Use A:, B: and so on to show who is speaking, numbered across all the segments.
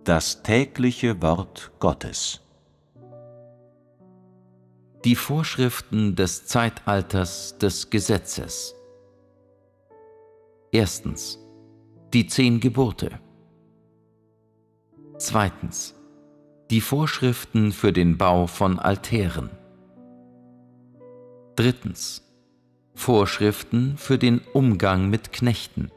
A: Das tägliche Wort Gottes.
B: Die Vorschriften des Zeitalters des Gesetzes. Erstens. Die 10 Gebote. Zweitens. Die Vorschriften für den Bau von Altären. Drittens. Vorschriften für den Umgang mit Knechten.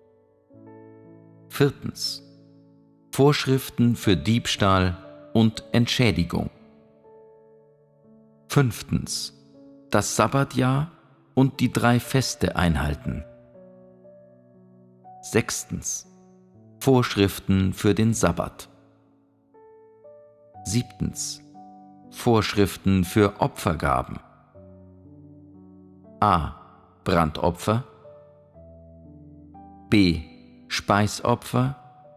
B: Viertens. Vorschriften für Diebstahl und Entschädigung. Fünftens. Das Sabbatjahr und die 3 Feste einhalten. Sechstens. Vorschriften für den Sabbat. Siebtens. Vorschriften für Opfergaben. A. Brandopfer. B. Speisopfer.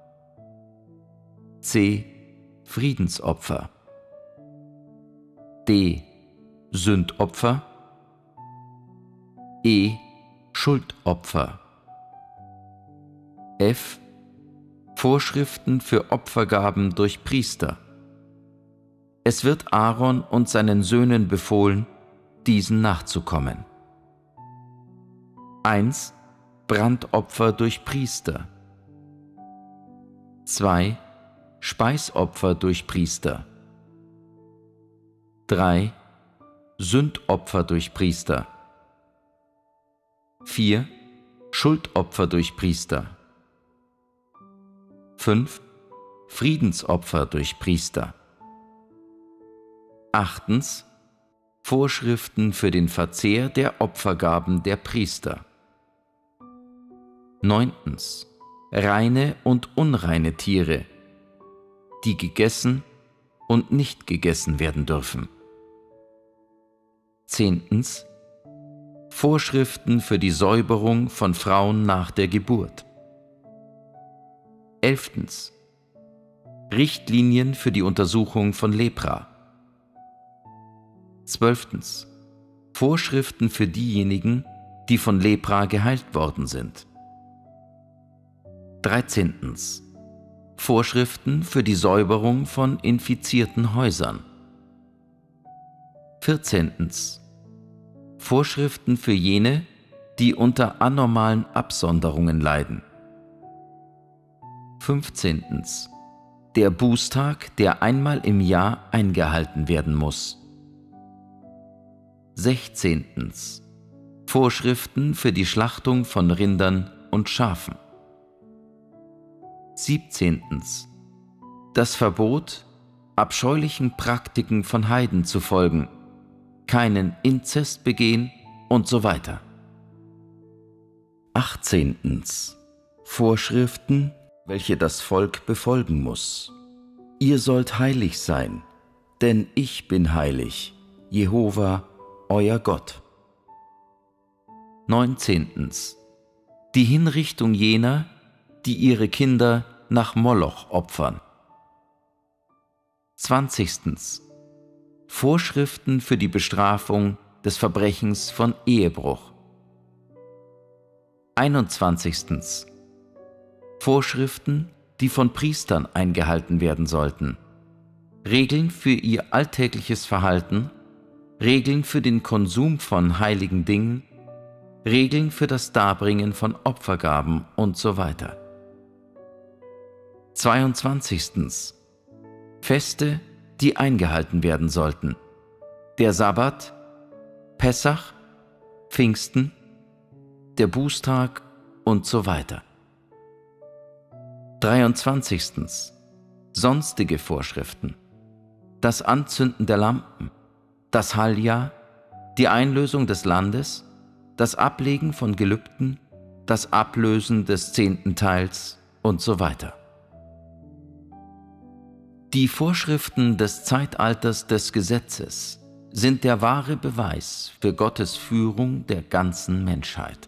B: C. Friedensopfer. D. Sündopfer. E. Schuldopfer. F. Vorschriften für Opfergaben durch Priester. Es wird Aaron und seinen Söhnen befohlen, diesen nachzukommen. 1. Brandopfer durch Priester. 2. Speisopfer durch Priester. 3. Sündopfer durch Priester. 4. Schuldopfer durch Priester. 5. Friedensopfer durch Priester. 8. Vorschriften für den Verzehr der Opfergaben der Priester. 9. Reine und unreine Tiere, die gegessen und nicht gegessen werden dürfen. 10. Vorschriften für die Säuberung von Frauen nach der Geburt. 11. Richtlinien für die Untersuchung von Lepra. 12. Vorschriften für diejenigen, die von Lepra geheilt worden sind. 13. Vorschriften für die Säuberung von infizierten Häusern. 14. Vorschriften für jene, die unter anormalen Absonderungen leiden. 15. Der Bußtag, der einmal im Jahr eingehalten werden muss. 16. Vorschriften für die Schlachtung von Rindern und Schafen. 17. Das Verbot, abscheulichen Praktiken von Heiden zu folgen, keinen Inzest begehen und so weiter. 18. Vorschriften, welche das Volk befolgen muss. Ihr sollt heilig sein, denn ich bin heilig, Jehova, euer Gott. 19. Die Hinrichtung jener, die ihre Kinder nach Moloch opfern. 20. Vorschriften für die Bestrafung des Verbrechens von Ehebruch. 21. Vorschriften, die von Priestern eingehalten werden sollten. Regeln für ihr alltägliches Verhalten, Regeln für den Konsum von heiligen Dingen, Regeln für das Darbringen von Opfergaben und so weiter. 22. Feste, die eingehalten werden sollten. Der Sabbat, Pessach, Pfingsten, der Bußtag und so weiter. 23. Sonstige Vorschriften. Das Anzünden der Lampen, das Halljahr, die Einlösung des Landes, das Ablegen von Gelübden, das Ablösen des 10. Teils und so weiter. Die Vorschriften des Zeitalters des Gesetzes sind der wahre Beweis für Gottes Führung der ganzen Menschheit.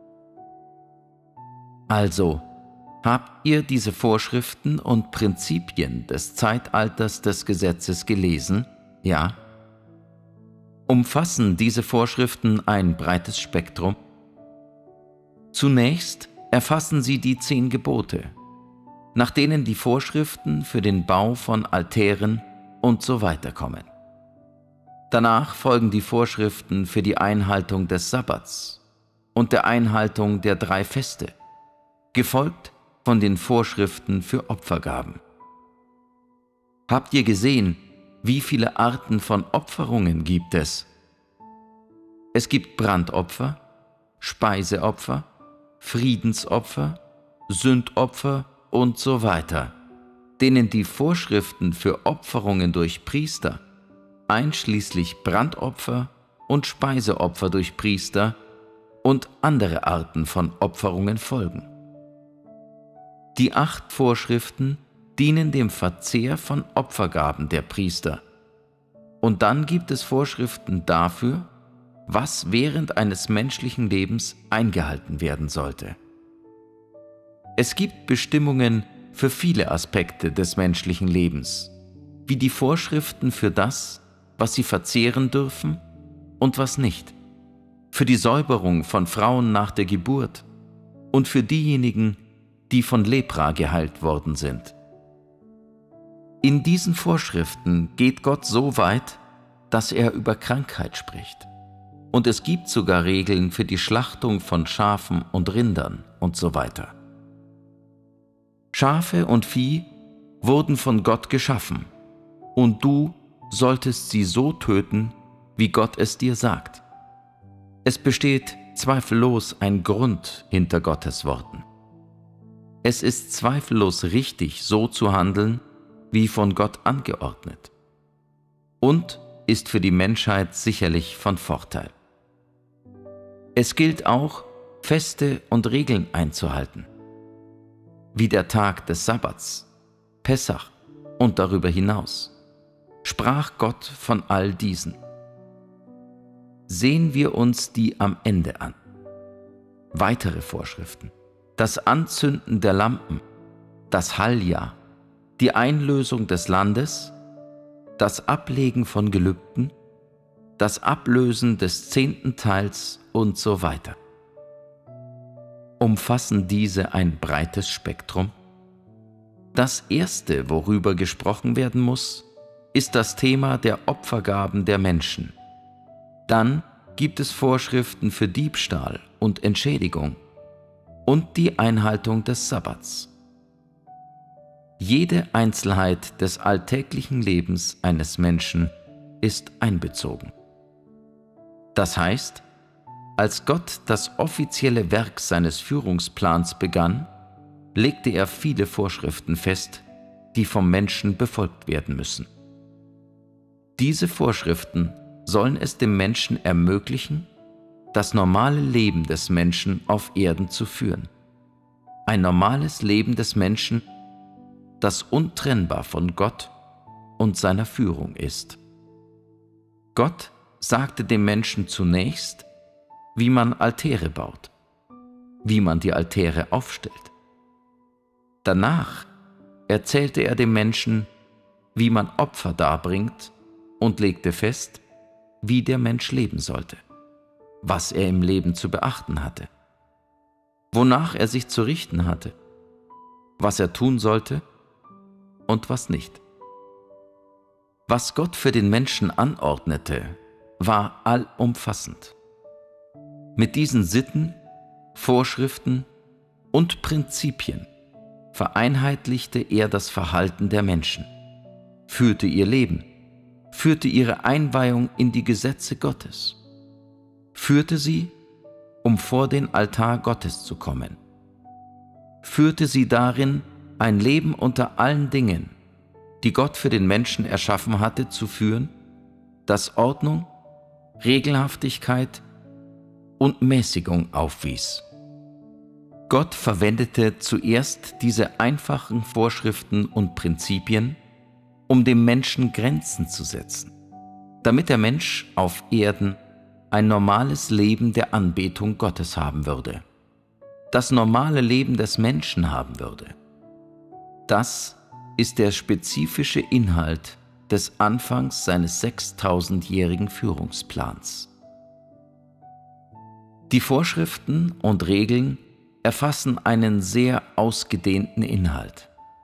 B: Also, habt ihr diese Vorschriften und Prinzipien des Zeitalters des Gesetzes gelesen? Ja? Umfassen diese Vorschriften ein breites Spektrum? Zunächst erfassen sie die 10 Gebote, nach denen die Vorschriften für den Bau von Altären und so weiter kommen. Danach folgen die Vorschriften für die Einhaltung des Sabbats und der Einhaltung der 3 Feste, gefolgt von den Vorschriften für Opfergaben. Habt ihr gesehen, wie viele Arten von Opferungen gibt es? Es gibt Brandopfer, Speiseopfer, Friedensopfer, Sündopfer und so weiter, denen die Vorschriften für Opferungen durch Priester, einschließlich Brandopfer und Speiseopfer durch Priester und andere Arten von Opferungen folgen. Die 8 Vorschriften dienen dem Verzehr von Opfergaben der Priester. Und dann gibt es Vorschriften dafür, was während eines menschlichen Lebens eingehalten werden sollte. Es gibt Bestimmungen für viele Aspekte des menschlichen Lebens, wie die Vorschriften für das, was sie verzehren dürfen und was nicht, für die Säuberung von Frauen nach der Geburt und für diejenigen, die von Lepra geheilt worden sind. In diesen Vorschriften geht Gott so weit, dass er über Krankheit spricht. Und es gibt sogar Regeln für die Schlachtung von Schafen und Rindern und so weiter. Schafe und Vieh wurden von Gott geschaffen, und du solltest sie so töten, wie Gott es dir sagt. Es besteht zweifellos ein Grund hinter Gottes Worten. Es ist zweifellos richtig, so zu handeln, wie von Gott angeordnet, und ist für die Menschheit sicherlich von Vorteil. Es gilt auch, Feste und Regeln einzuhalten, wie der Tag des Sabbats, Pessach und darüber hinaus, sprach Gott von all diesen. Sehen wir uns die am Ende an. Weitere Vorschriften: das Anzünden der Lampen, das Halljahr, die Einlösung des Landes, das Ablegen von Gelübden, das Ablösen des 10. Teils und so weiter. Umfassen diese ein breites Spektrum? Das erste, worüber gesprochen werden muss, ist das Thema der Opfergaben der Menschen. Dann gibt es Vorschriften für Diebstahl und Entschädigung und die Einhaltung des Sabbats. Jede Einzelheit des alltäglichen Lebens eines Menschen ist einbezogen. Das heißt, als Gott das offizielle Werk seines Führungsplans begann, legte er viele Vorschriften fest, die vom Menschen befolgt werden müssen. Diese Vorschriften sollen es dem Menschen ermöglichen, das normale Leben des Menschen auf Erden zu führen. Ein normales Leben des Menschen, das untrennbar von Gott und seiner Führung ist. Gott sagte dem Menschen zunächst, wie man Altäre baut, wie man die Altäre aufstellt. Danach erzählte er dem Menschen, wie man Opfer darbringt, und legte fest, wie der Mensch leben sollte, was er im Leben zu beachten hatte, wonach er sich zu richten hatte, was er tun sollte und was nicht. Was Gott für den Menschen anordnete, war allumfassend. Mit diesen Sitten, Vorschriften und Prinzipien vereinheitlichte er das Verhalten der Menschen, führte ihr Leben, führte ihre Einweihung in die Gesetze Gottes, führte sie, um vor den Altar Gottes zu kommen, führte sie darin, ein Leben unter allen Dingen, die Gott für den Menschen erschaffen hatte, zu führen, das Ordnung, Regelhaftigkeit und Mäßigung aufwies. Gott verwendete zuerst diese einfachen Vorschriften und Prinzipien, um dem Menschen Grenzen zu setzen, damit der Mensch auf Erden ein normales Leben der Anbetung Gottes haben würde, das normale Leben des Menschen haben würde. Das ist der spezifische Inhalt des Anfangs seines 6000-jährigen Führungsplans. Die Vorschriften und Regeln erfassen einen sehr ausgedehnten Inhalt,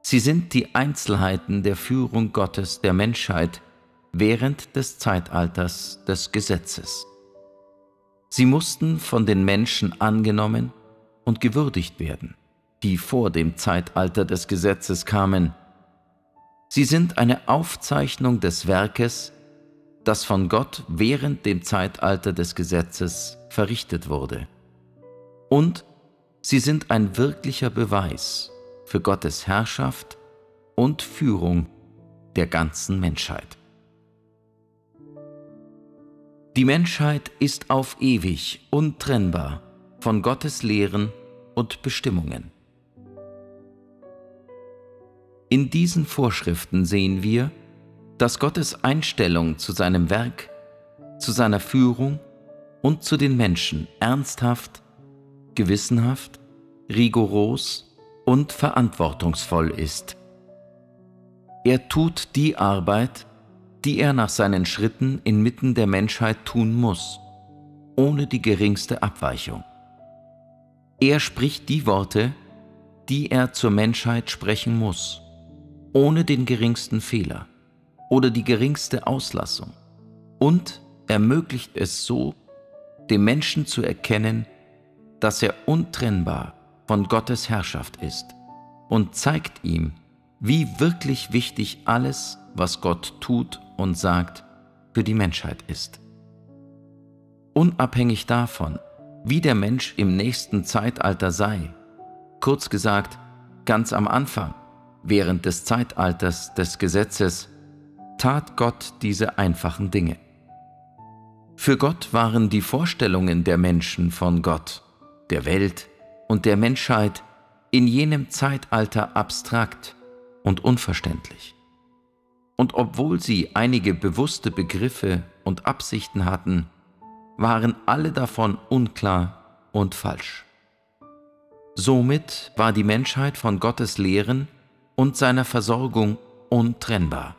B: Sie sind die Einzelheiten der Führung Gottes der Menschheit während des Zeitalters des Gesetzes. Sie mussten von den Menschen angenommen und gewürdigt werden, die vor dem Zeitalter des Gesetzes kamen. Sie sind eine Aufzeichnung des Werkes, das von Gott während dem Zeitalter des Gesetzes verrichtet wurde. Und sie sind ein wirklicher Beweis für Gottes Herrschaft und Führung der ganzen Menschheit. Die Menschheit ist auf ewig untrennbar von Gottes Lehren und Bestimmungen. In diesen Vorschriften sehen wir, dass Gottes Einstellung zu seinem Werk, zu seiner Führung und zu den Menschen ernsthaft, gewissenhaft, rigoros und verantwortungsvoll ist. Er tut die Arbeit, die er nach seinen Schritten inmitten der Menschheit tun muss, ohne die geringste Abweichung. Er spricht die Worte, die er zur Menschheit sprechen muss, ohne den geringsten Fehler oder die geringste Auslassung, und ermöglicht es so, dem Menschen zu erkennen, dass er untrennbar von Gottes Herrschaft ist, und zeigt ihm, wie wirklich wichtig alles, was Gott tut und sagt, für die Menschheit ist. Unabhängig davon, wie der Mensch im nächsten Zeitalter sei, kurz gesagt, ganz am Anfang, während des Zeitalters des Gesetzes, tat Gott diese einfachen Dinge. Für Gott waren die Vorstellungen der Menschen von Gott, der Welt und der Menschheit in jenem Zeitalter abstrakt und unverständlich. Und obwohl sie einige bewusste Begriffe und Absichten hatten, waren alle davon unklar und falsch. Somit war die Menschheit von Gottes Lehren und seiner Versorgung untrennbar.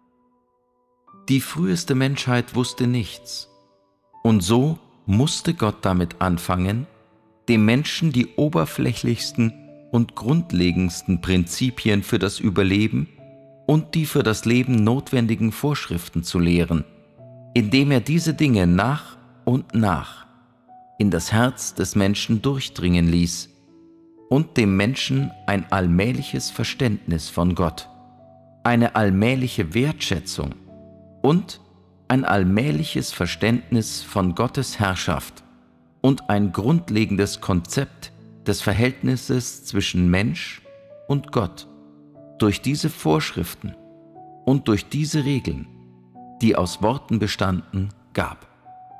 B: Die früheste Menschheit wusste nichts, und so musste Gott damit anfangen, dem Menschen die oberflächlichsten und grundlegendsten Prinzipien für das Überleben und die für das Leben notwendigen Vorschriften zu lehren, indem er diese Dinge nach und nach in das Herz des Menschen durchdringen ließ und dem Menschen ein allmähliches Verständnis von Gott, eine allmähliche Wertschätzung und ein allmähliches Verständnis von Gottes Herrschaft und ein grundlegendes Konzept des Verhältnisses zwischen Mensch und Gott durch diese Vorschriften und durch diese Regeln, die aus Worten bestanden, gab.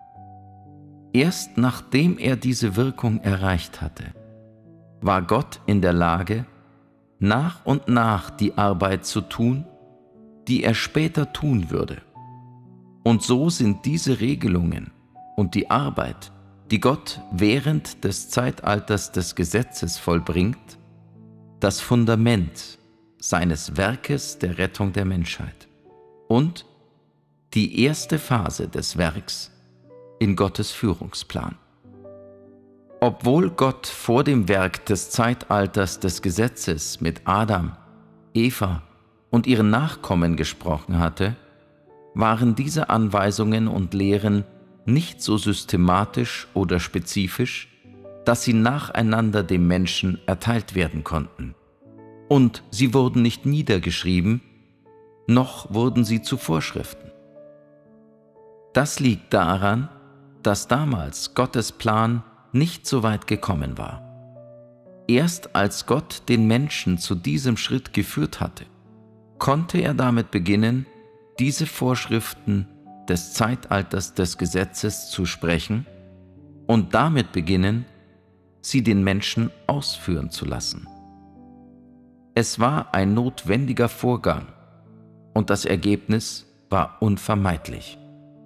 B: Erst nachdem er diese Wirkung erreicht hatte, war Gott in der Lage, nach und nach die Arbeit zu tun, die er später tun würde. Und so sind diese Regelungen und die Arbeit, die Gott während des Zeitalters des Gesetzes vollbringt, das Fundament seines Werkes der Rettung der Menschheit und die erste Phase des Werks in Gottes Führungsplan. Obwohl Gott vor dem Werk des Zeitalters des Gesetzes mit Adam, Eva und ihren Nachkommen gesprochen hatte, waren diese Anweisungen und Lehren nicht so systematisch oder spezifisch, dass sie nacheinander dem Menschen erteilt werden konnten. Und sie wurden nicht niedergeschrieben, noch wurden sie zu Vorschriften. Das liegt daran, dass damals Gottes Plan nicht so weit gekommen war. Erst als Gott den Menschen zu diesem Schritt geführt hatte, konnte er damit beginnen, diese Vorschriften des Zeitalters des Gesetzes zu sprechen und damit beginnen, sie den Menschen ausführen zu lassen. Es war ein notwendiger Vorgang und das Ergebnis war unvermeidlich.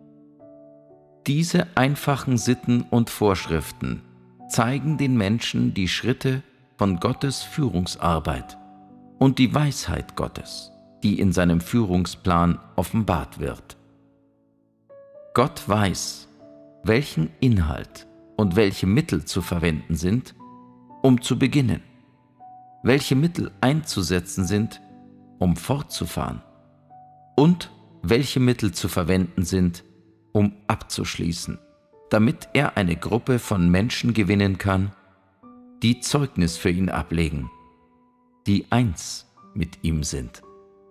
B: Diese einfachen Sitten und Vorschriften zeigen den Menschen die Schritte von Gottes Führungsarbeit und die Weisheit Gottes, die in seinem Führungsplan offenbart wird. Gott weiß, welchen Inhalt und welche Mittel zu verwenden sind, um zu beginnen. welche Mittel einzusetzen sind, um fortzufahren, und welche Mittel zu verwenden sind, um abzuschließen, damit er eine Gruppe von Menschen gewinnen kann, die Zeugnis für ihn ablegen, die eins mit ihm sind.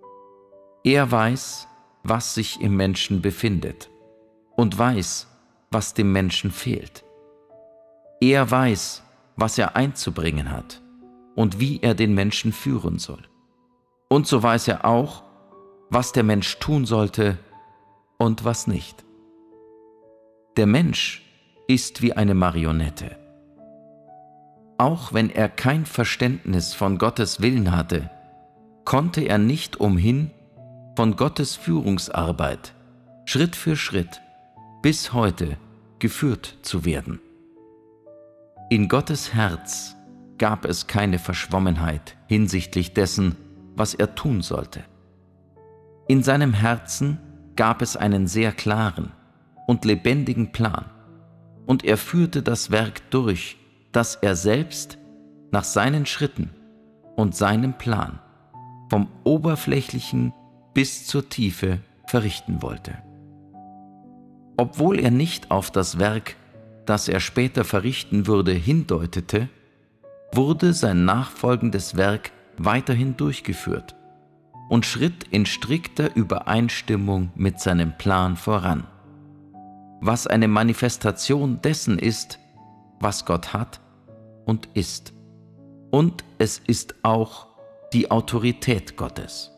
B: Er weiß, was sich im Menschen befindet und weiß, was dem Menschen fehlt. Er weiß, was er einzubringen hat und wie er den Menschen führen soll. Und so weiß er auch, was der Mensch tun sollte und was nicht. Der Mensch ist wie eine Marionette. Auch wenn er kein Verständnis von Gottes Willen hatte, konnte er nicht umhin, von Gottes Führungsarbeit Schritt für Schritt bis heute geführt zu werden. In Gottes Herz gab es keine Verschwommenheit hinsichtlich dessen, was er tun sollte. In seinem Herzen gab es einen sehr klaren und lebendigen Plan, und er führte das Werk durch, das er selbst nach seinen Schritten und seinem Plan vom Oberflächlichen bis zur Tiefe verrichten wollte. Obwohl er nicht auf das Werk, das er später verrichten würde, hindeutete, wurde sein nachfolgendes Werk weiterhin durchgeführt und schritt in strikter Übereinstimmung mit seinem Plan voran, was eine Manifestation dessen ist, was Gott hat und ist. Und es ist auch die Autorität Gottes.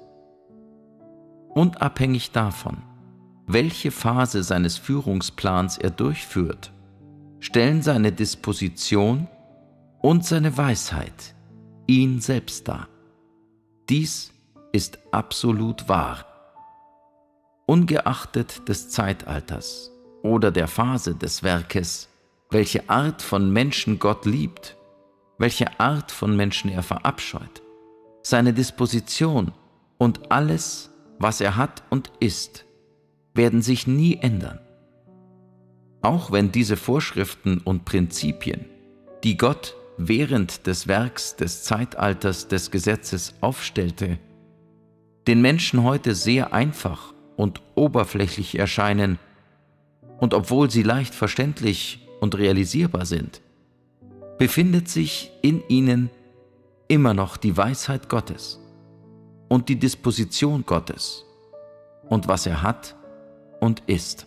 B: Unabhängig davon, welche Phase seines Führungsplans er durchführt, stellen seine Disposition und seine Weisheit ihn selbst dar. Dies ist absolut wahr. Ungeachtet des Zeitalters oder der Phase des Werkes, welche Art von Menschen Gott liebt, welche Art von Menschen er verabscheut, seine Disposition und alles, was er hat und ist, werden sich nie ändern. Auch wenn diese Vorschriften und Prinzipien, die Gott während des Werks des Zeitalters des Gesetzes aufstellte, den Menschen heute sehr einfach und oberflächlich erscheinen, und obwohl sie leicht verständlich und realisierbar sind, befindet sich in ihnen immer noch die Weisheit Gottes und die Disposition Gottes und was er hat und ist.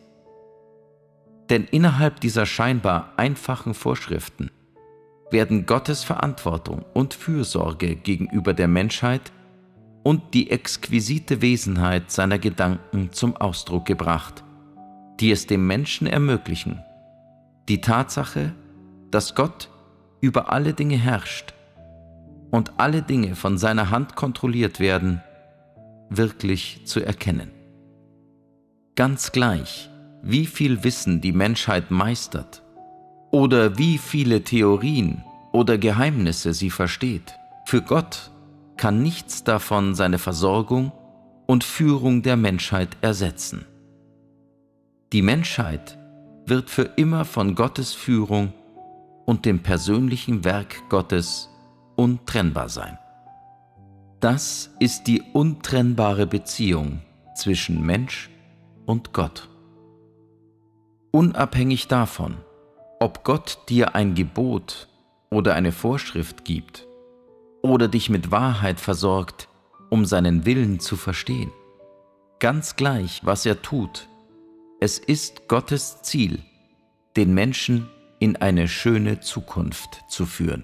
B: Denn innerhalb dieser scheinbar einfachen Vorschriften werden Gottes Verantwortung und Fürsorge gegenüber der Menschheit und die exquisite Wesenheit seiner Gedanken zum Ausdruck gebracht, die es dem Menschen ermöglichen, die Tatsache, dass Gott über alle Dinge herrscht und alle Dinge von seiner Hand kontrolliert werden, wirklich zu erkennen. Ganz gleich, wie viel Wissen die Menschheit meistert oder wie viele Theorien oder Geheimnisse sie versteht, für Gott kann nichts davon seine Versorgung und Führung der Menschheit ersetzen. Die Menschheit wird für immer von Gottes Führung und dem persönlichen Werk Gottes untrennbar sein. Das ist die untrennbare Beziehung zwischen Mensch und Gott. Unabhängig davon, ob Gott dir ein Gebot oder eine Vorschrift gibt oder dich mit Wahrheit versorgt, um seinen Willen zu verstehen, ganz gleich, was er tut, es ist Gottes Ziel, den Menschen in eine schöne Zukunft zu führen.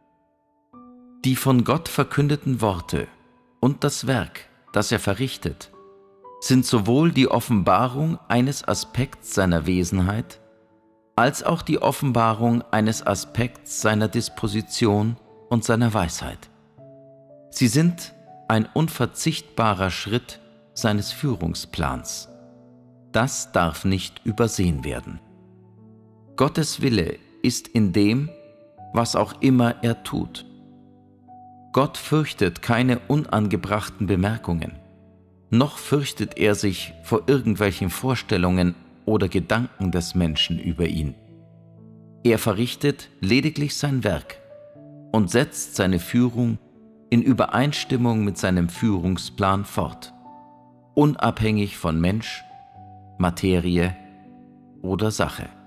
B: Die von Gott verkündeten Worte und das Werk, das er verrichtet, sind sowohl die Offenbarung eines Aspekts seiner Wesenheit, als auch die Offenbarung eines Aspekts seiner Disposition und seiner Weisheit. Sie sind ein unverzichtbarer Schritt seines Führungsplans. Das darf nicht übersehen werden. Gottes Wille ist in dem, was auch immer er tut. Gott fürchtet keine unangebrachten Bemerkungen, noch fürchtet er sich vor irgendwelchen Vorstellungen oder Gedanken des Menschen über ihn. Er verrichtet lediglich sein Werk und setzt seine Führung in Übereinstimmung mit seinem Führungsplan fort, unabhängig von Mensch, Materie oder Sache.